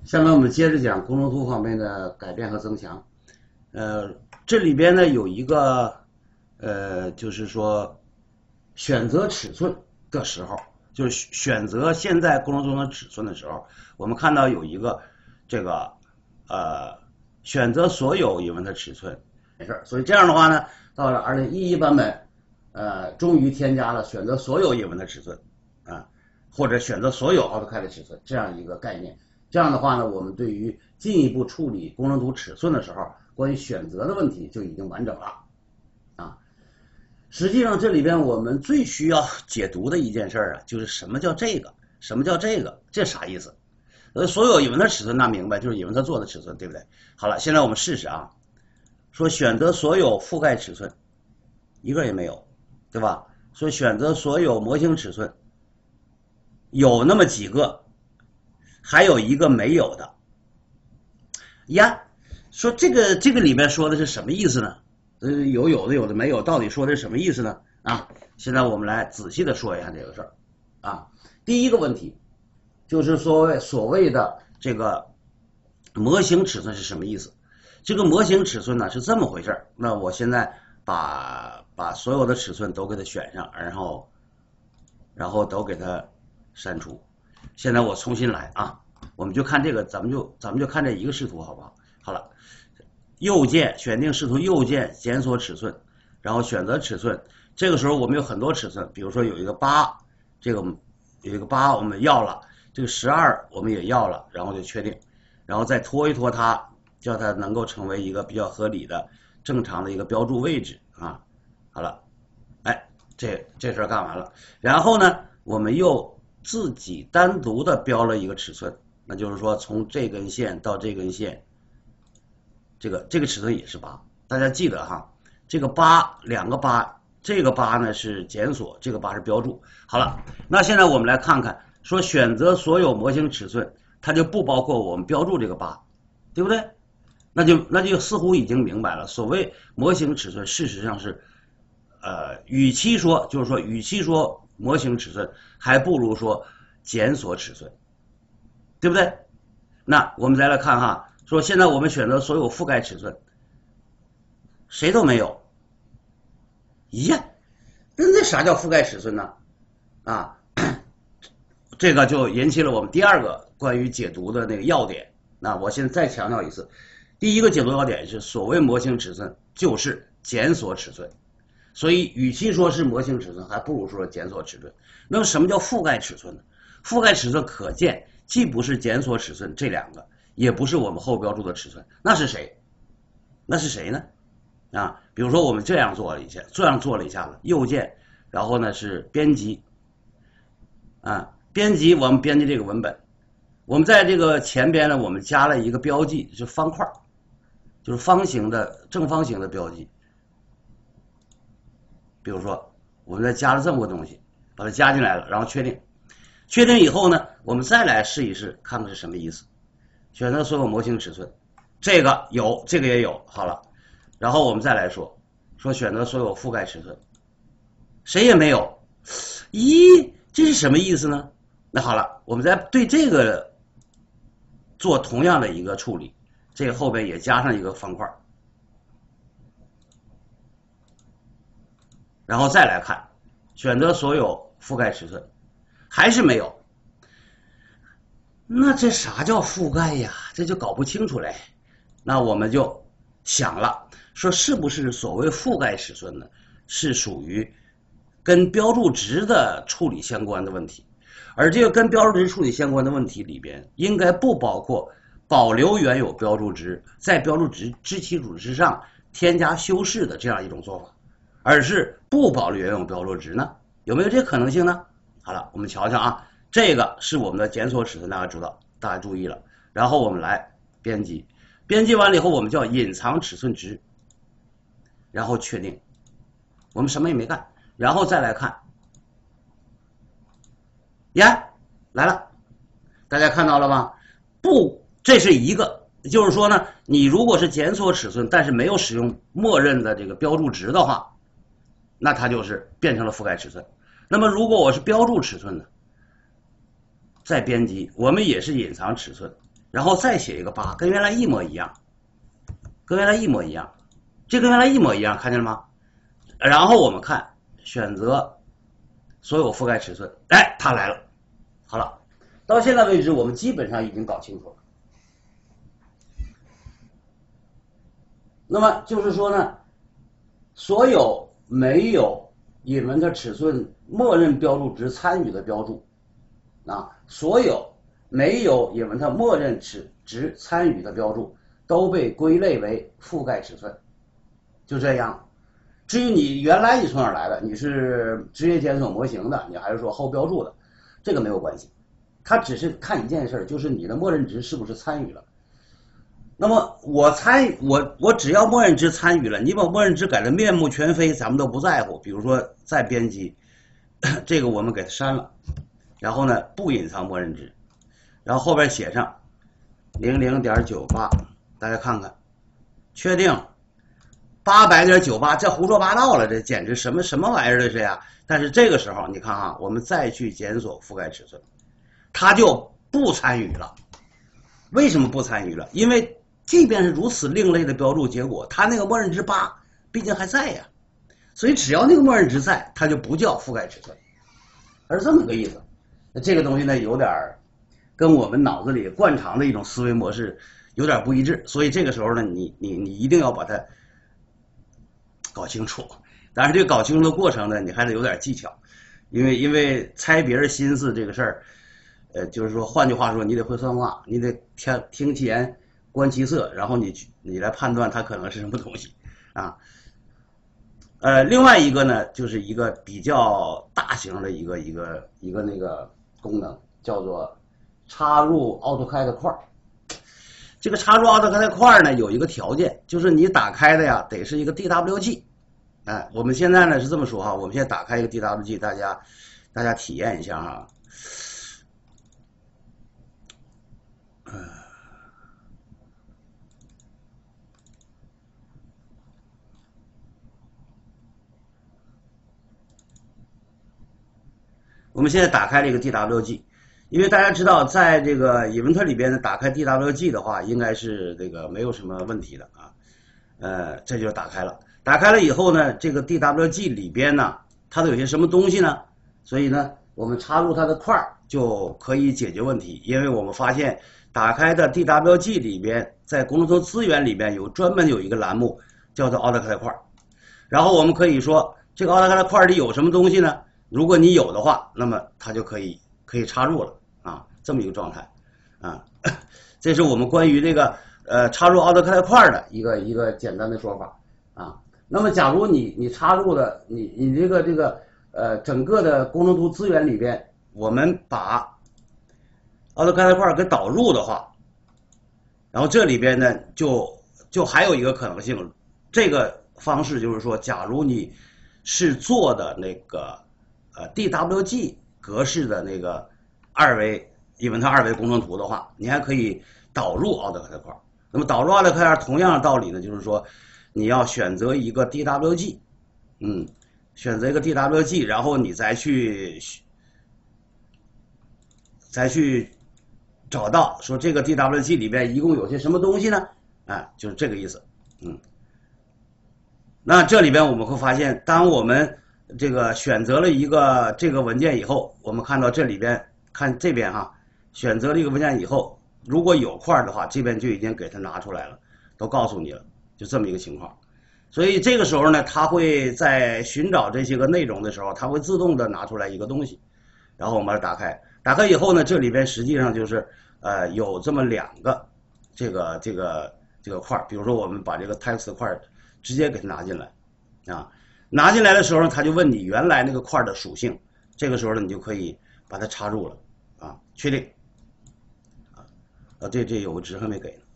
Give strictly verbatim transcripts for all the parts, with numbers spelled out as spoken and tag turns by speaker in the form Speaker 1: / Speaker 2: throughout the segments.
Speaker 1: 下面我们接着讲工程图方面的改变和增强。呃，这里边呢有一个呃，就是说选择尺寸的时候，就是选择现在工程中的尺寸的时候，我们看到有一个这个呃选择所有英文的尺寸，没事。所以这样的话呢，到了二零一一版本，呃，终于添加了选择所有英文的尺寸啊，或者选择所有 AutoCAD 的尺寸这样一个概念。这样的话呢，我们对于进一步处理工程图尺寸的时候，关于选择的问题就已经完整了啊。实际上这里边我们最需要解读的一件事啊，就是什么叫这个，什么叫这个，这啥意思？呃，所有英文的尺寸那明白，就是英文它做的尺寸，对不对？好了，现在我们试试啊，说选择所有覆盖尺寸，一个也没有，对吧？说选择所有模型尺寸，有那么几个。还有一个没有的呀，说这个这个里面说的是什么意思呢？呃，有有的有的没有，到底说的是什么意思呢？啊，现在我们来仔细的说一下这个事儿啊。第一个问题就是所谓所谓的这个模型尺寸是什么意思？这个模型尺寸呢是这么回事儿。那我现在把把所有的尺寸都给它选上，然后然后都给它删除。现在我重新来啊，我们就看这个，咱们就咱们就看这一个视图，好不好？好了，右键选定视图，右键检索尺寸，然后选择尺寸。这个时候我们有很多尺寸，比如说有一个八，这个有一个八我们要了，这个十二我们也要了，然后就确定，然后再拖一拖它，叫它能够成为一个比较合理的、正常的一个标注位置啊。好了，哎，这这事儿干完了，然后呢，我们又自己单独的标了一个尺寸，那就是说从这根线到这根线，这个这个尺寸也是八，大家记得哈，这个八两个八，这个八呢是检索，这个八是标注。好了，那现在我们来看看，说选择所有模型尺寸，它就不包括我们标注这个八，对不对？那就那就似乎已经明白了，所谓模型尺寸，事实上是，呃，与其说就是说，与其说模型尺寸，还不如说检索尺寸，对不对？那我们再来看哈，说现在我们选择所有覆盖尺寸，谁都没有。咦，那那啥叫覆盖尺寸呢？啊，这个就引起了我们第二个关于解读的那个要点。那我现在再强调一次，第一个解读要点是所谓模型尺寸就是检索尺寸。所以与其说是模型尺寸，还不如说检索尺寸。那么什么叫覆盖尺寸呢？覆盖尺寸可见既不是检索尺寸这两个，也不是我们后标注的尺寸，那是谁？那是谁呢？啊，比如说我们这样做了一下，这样做了一下子，右键，然后呢是编辑，啊，编辑我们编辑这个文本，我们在这个前边呢，我们加了一个标记，是方块，就是方形的正方形的标记。比如说我们再加了这么个东西，把它加进来了，然后确定，确定以后呢，我们再来试一试，看看是什么意思。选择所有模型尺寸，这个有，这个也有，好了，然后我们再来说，说选择所有覆盖尺寸，谁也没有。咦，这是什么意思呢？那好了，我们再对这个做同样的一个处理，这个后边也加上一个方块。然后再来看，选择所有覆盖尺寸，还是没有。那这啥叫覆盖呀？这就搞不清楚嘞。那我们就想了，说是不是所谓覆盖尺寸呢，是属于跟标注值的处理相关的问题，而这个跟标注值处理相关的问题里边，应该不包括保留原有标注值，在标注值之基础之上添加修饰的这样一种做法，而是不保留原有标注值呢？有没有这可能性呢？好了，我们瞧瞧啊，这个是我们的检索尺寸，大家知道，大家注意了。然后我们来编辑，编辑完了以后，我们叫隐藏尺寸值，然后确定，我们什么也没干，然后再来看，呀，来了，大家看到了吧？不，这是一个，就是说呢，你如果是检索尺寸，但是没有使用默认的这个标注值的话，那它就是变成了覆盖尺寸。那么如果我是标注尺寸呢，再编辑，我们也是隐藏尺寸， 然后再写一个八，跟原来一模一样，跟原来一模一样，这跟原来一模一样，看见了吗？然后我们看选择所有覆盖尺寸，哎，它来了。好了，到现在为止我们基本上已经搞清楚了。那么就是说呢，所有没有引文的尺寸默认标注值参与的标注啊，所有没有引文它默认尺值参与的标注都被归类为覆盖尺寸，就这样。至于你原来你从哪儿来的，你是职业检索模型的，你还是说后标注的，这个没有关系，它只是看一件事，就是你的默认值是不是参与了。那么我参与，我我只要默认值参与了，你把默认值改的面目全非，咱们都不在乎。比如说再编辑，这个我们给它删了，然后呢不隐藏默认值，然后后边写上零零点九八，大家看看，确定八百点九八，这胡说八道了，这简直什么什么玩意儿这是呀？但是这个时候你看哈，我们再去检索覆盖尺寸，它就不参与了。为什么不参与了？因为即便是如此另类的标注结果，它那个默认值八毕竟还在呀，所以只要那个默认值在，它就不叫覆盖尺寸，而这么个意思。那这个东西呢，有点跟我们脑子里惯常的一种思维模式有点不一致，所以这个时候呢，你你你一定要把它搞清楚。当然，这个搞清楚的过程呢，你还得有点技巧，因为因为猜别人心思这个事儿，呃，就是说，换句话说，你得会算话，你得听听其言。观其色，然后你你来判断它可能是什么东西啊。呃，另外一个呢，就是一个比较大型的一个一个一个那个功能，叫做插入 AutoCAD 块。这个插入 AutoCAD 块呢，有一个条件，就是你打开的呀，得是一个 D W G。哎，我们现在呢是这么说哈，我们现在打开一个 D W G， 大家大家体验一下哈。嗯。我们现在打开了一个 D W G， 因为大家知道，在这个 Eventy 里边呢，打开 D W G 的话，应该是这个没有什么问题的啊。呃，这就打开了。打开了以后呢，这个 D W G 里边呢，它都有些什么东西呢？所以呢，我们插入它的块就可以解决问题。因为我们发现，打开的 D W G 里边，在工作头资源里边有专门有一个栏目叫做 AutoCAD 块，然后我们可以说，这个 AutoCAD 块里有什么东西呢？如果你有的话，那么它就可以可以插入了啊，这么一个状态啊。这是我们关于这个呃插入 AutoCAD 块的一个一个简单的说法啊。那么假如你你插入的你你这个这个呃整个的工程图资源里边，我们把 AutoCAD 块给导入的话，然后这里边呢就就还有一个可能性，这个方式就是说，假如你是做的那个呃 D W G 格式的那个二维因为它二维工程图的话，你还可以导入 AutoCAD 块。那么导入 AutoCAD 同样的道理呢，就是说你要选择一个 D W G， 嗯，选择一个 D W G， 然后你再去再去找到说这个 D W G 里边一共有些什么东西呢？啊，就是这个意思，嗯。那这里边我们会发现，当我们这个选择了一个这个文件以后，我们看到这里边看这边哈，选择了一个文件以后，如果有块的话，这边就已经给它拿出来了，都告诉你了，就这么一个情况。所以这个时候呢，它会在寻找这些个内容的时候，它会自动的拿出来一个东西，然后我们把它打开，打开以后呢，这里边实际上就是呃有这么两个这个这个这个块，比如说我们把这个 text 块直接给它拿进来啊，拿进来的时候它就问你原来那个块的属性，这个时候呢你就可以把它插入了啊，确定啊，啊这这有个值还没给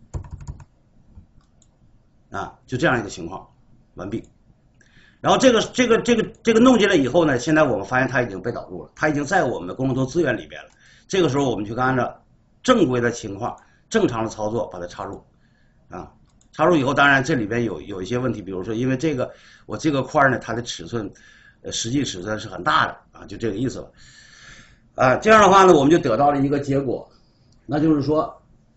Speaker 1: 呢啊，就这样一个情况，完毕。然后这个这个这个这个弄进来以后呢，现在我们发现它已经被导入了，它已经在我们的工程图资源里边了。这个时候我们就按照正规的情况，正常的操作把它插入啊。插入以后，当然这里边有有一些问题，比如说，因为这个我这个块呢，它的尺寸，呃，实际尺寸是很大的啊，就这个意思了。啊，这样的话呢，我们就得到了一个结果，那就是说，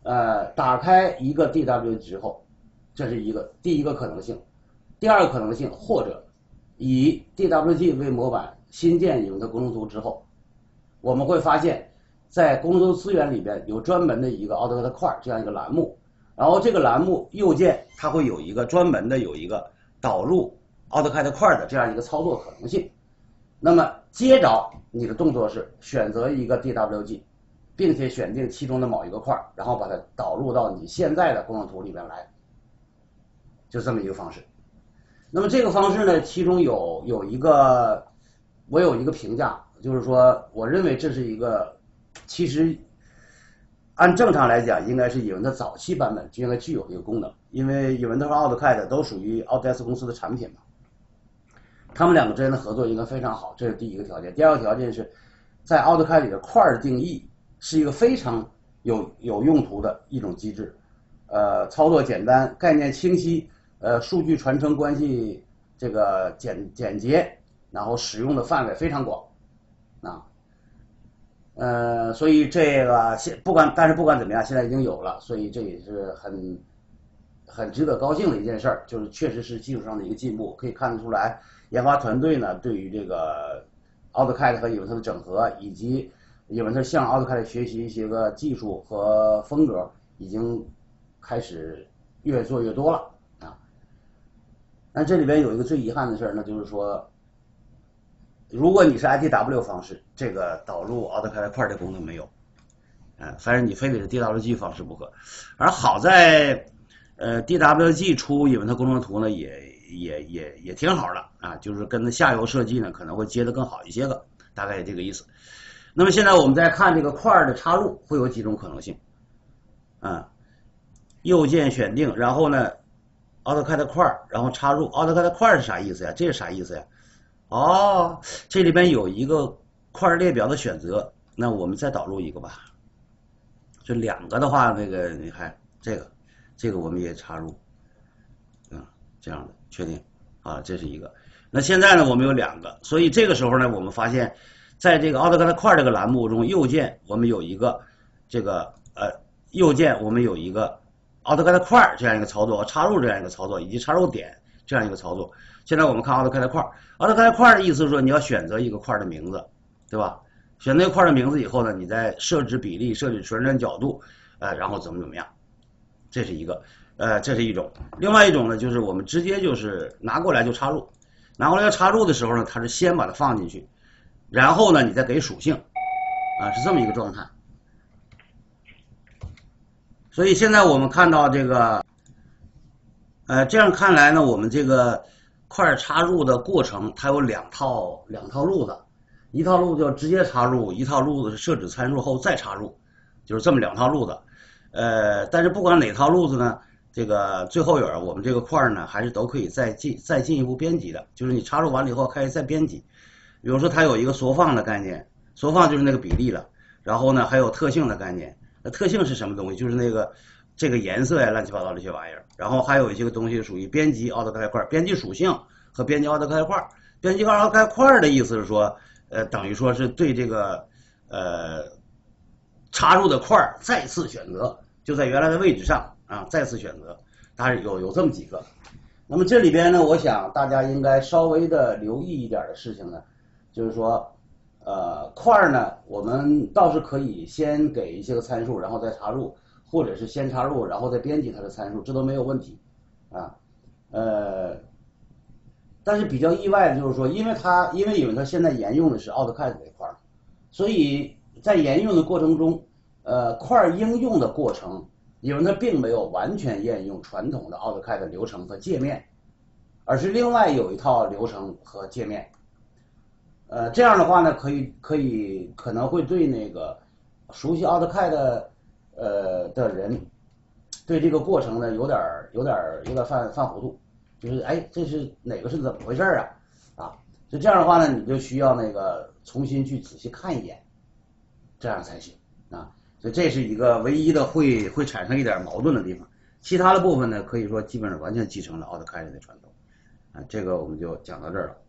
Speaker 1: 呃，打开一个 D W 之后，这是一个第一个可能性。第二个可能性，或者以 D W G 为模板新建有的工程图之后，我们会发现，在工程图资源里边有专门的一个 AutoCAD 块这样一个栏目，然后这个栏目右键它会有一个专门的有一个导入 AutoCAD 块的这样一个操作可能性。那么接着你的动作是选择一个 D W G， 并且选定其中的某一个块，然后把它导入到你现在的工程图里边来，就这么一个方式。那么这个方式呢，其中有有一个我有一个评价，就是说我认为这是一个其实按正常来讲应该是英文的早期版本就应该具有这个功能，因为英文和 AutoCAD 都属于 Autodesk 公司的产品嘛，他们两个之间的合作应该非常好，这是第一个条件。第二个条件是在 AutoCAD 里的块儿定义是一个非常有有用途的一种机制，呃，操作简单，概念清晰，呃，数据传承关系这个简简洁，然后使用的范围非常广，啊，呃，所以这个现不管但是不管怎么样，现在已经有了，所以这也是很很值得高兴的一件事儿，就是确实是技术上的一个进步，可以看得出来，研发团队呢对于这个 AutoCAD 和 Inventor 的整合，以及 Inventor 向 AutoCAD 学习一些个技术和风格，已经开始越做越多了啊。但这里边有一个最遗憾的事儿，那就是说，如果你是 I T W 方式，这个导入 AutoCAD 块的功能没有，嗯、呃，反正你非得是 D W G 方式不可。而好在，呃 D W G 出 Inventor 工程图呢，也也也也挺好的啊，就是跟着下游设计呢可能会接得更好一些个，大概这个意思。那么现在我们再看这个块的插入，会有几种可能性，啊，右键选定，然后呢 AutoCAD 块，然后插入 AutoCAD 块是啥意思呀？这是啥意思呀？哦，这里边有一个块列表的选择，那我们再导入一个吧。这两个的话，那个你看这个，这个我们也插入，嗯，这样的确定啊，这是一个。那现在呢，我们有两个，所以这个时候呢，我们发现，在这个 AutoCAD 块这个栏目中，右键我们有一个这个呃，右键我们有一个 AutoCAD 块这样一个操作，插入这样一个操作，以及插入点这样一个操作。现在我们看 AutoCAD 块 ，AutoCAD 块的意思是说你要选择一个块的名字，对吧？选择块的名字以后呢，你再设置比例、设置旋转角度，呃，然后怎么怎么样，这是一个，呃，这是一种。另外一种呢，就是我们直接就是拿过来就插入，拿过来要插入的时候呢，它是先把它放进去，然后呢，你再给属性，啊，是这么一个状态。所以现在我们看到这个，呃，这样看来呢，我们这个块插入的过程，它有两套两套路子。一套路子叫直接插入，一套路子是设置参数后再插入，就是这么两套路子。呃，但是不管哪套路子呢，这个最后有我们这个块呢，还是都可以再进再进一步编辑的，就是你插入完了以后可以再编辑。比如说它有一个缩放的概念，缩放就是那个比例了。然后呢，还有特性的概念，那特性是什么东西？就是那个这个颜色呀，乱七八糟这些玩意儿。然后还有一些个东西属于编辑 AutoCAD 块，编辑属性和编辑 AutoCAD 块。编辑 AutoCAD 块的意思是说。呃，等于说是对这个呃插入的块再次选择，就在原来的位置上啊，再次选择，它是有有这么几个。那么这里边呢，我想大家应该稍微的留意一点的事情呢，就是说，呃，块呢，我们倒是可以先给一些个参数，然后再插入，或者是先插入，然后再编辑它的参数，这都没有问题啊，呃。但是比较意外的就是说，因为它因为因为它现在沿用的是 AutoCAD 这块，所以在沿用的过程中，呃，块应用的过程，因为它并没有完全沿用传统的 AutoCAD 的流程和界面，而是另外有一套流程和界面。呃，这样的话呢，可以可以可能会对那个熟悉 AutoCAD 的呃的人，对这个过程呢有点有点有点犯犯糊涂。就是哎，这是哪个是怎么回事啊？啊，就这样的话呢，你就需要那个重新去仔细看一眼，这样才行啊。所以这是一个唯一的会会产生一点矛盾的地方。其他的部分呢，可以说基本上完全继承了 AutoCAD 的传统啊。这个我们就讲到这儿了。